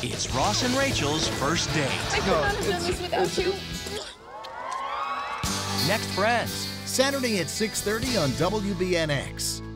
It's Ross and Rachel's first date. I could not have done this without you. Next, Friends. Saturday at 6:30 on WBNX.